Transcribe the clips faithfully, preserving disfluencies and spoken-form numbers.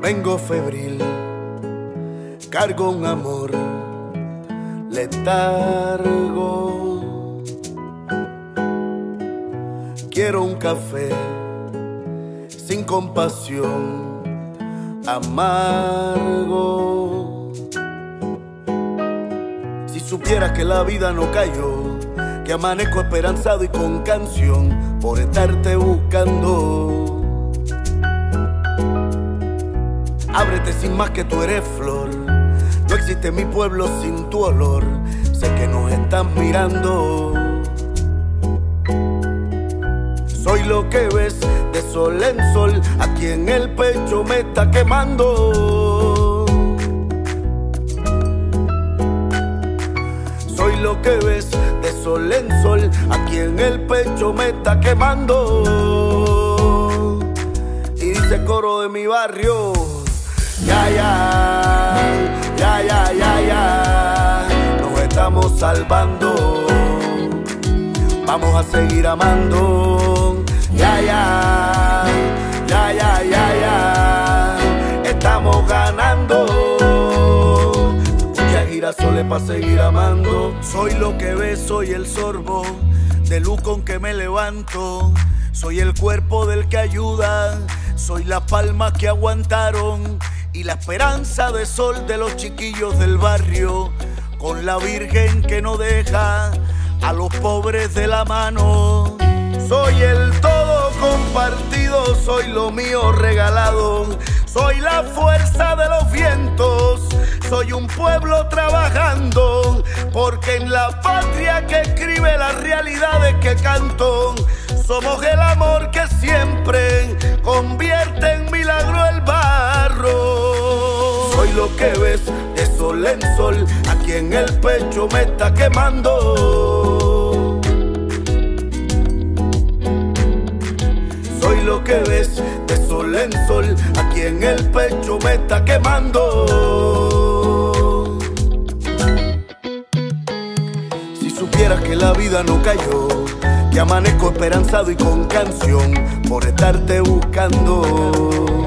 Vengo febril, cargo un amor letargo. Quiero un café sin compasión, amargo. Si supieras que la vida no cayó, que amanezco esperanzado y con canción por estarte buscando. Ábrete sin más que tú eres flor. No existe mi pueblo sin tu olor. Sé que nos están mirando. Soy lo que ves de sol en sol. Aquí en el pecho me está quemando. Soy lo que ves de sol en sol. Aquí en el pecho me está quemando. Y dice coro de mi barrio: ya, ya, ya, ya, ya, ya, nos estamos salvando, vamos a seguir amando. Ya, ya, ya, ya, ya, ya, estamos ganando. Muchas girasoles para seguir amando. Soy lo que ves, soy el sorbo de luz con que me levanto. Soy el cuerpo del que ayuda, soy las palmas que aguantaron y la esperanza de sol de los chiquillos del barrio, con la virgen que no deja a los pobres de la mano. Soy el todo compartido, soy lo mío regalado, soy la fuerza de los vientos, soy un pueblo trabajando, porque en la patria que escribe las realidades que canto, somos el amor que siempre convierte en milagro el barro. Soy lo que ves de sol en sol, aquí en el pecho me está quemando. Soy lo que ves de sol en sol, aquí en el pecho me está quemando. Si supieras que la vida no cayó, que amanezco esperanzado y con canción por estarte buscando.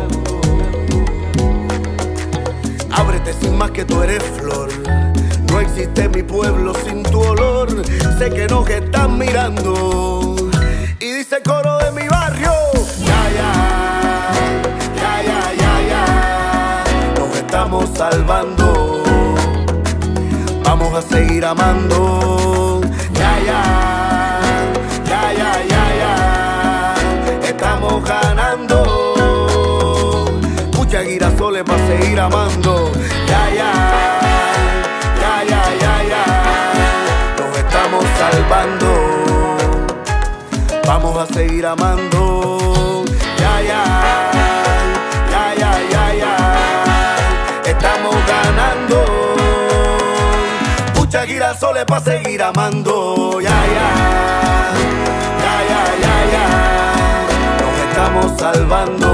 Ábrete sin más que tú eres flor. No existe mi pueblo sin tu olor. Sé que nos están mirando. Y dice el coro de mi barrio: ya, ya, ya, ya, ya, ya, nos estamos salvando, vamos a seguir amando. Ya, ya, ya, ya, ya, ya, estamos ganando. Muchas girasoles para seguir amando. Ya, ya, ya, ya, ya, ya, nos estamos salvando, vamos a seguir amando. Ya, ya, ya, ya, ya, ya, estamos ganando. Muchas girasoles para seguir amando. Ya, ya, ya, ya, ya, ya, nos estamos salvando,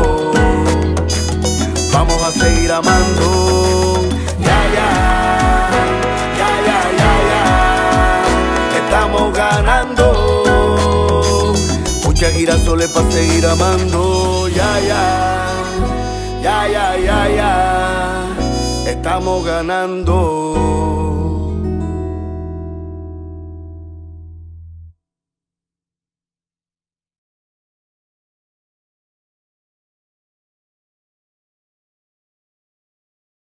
vamos a seguir amando. Ya, ya, ya, ya, ya, ya, estamos ganando. Muchas girasoles para seguir amando. Ya, ya, ya, ya, ya, ya, estamos ganando.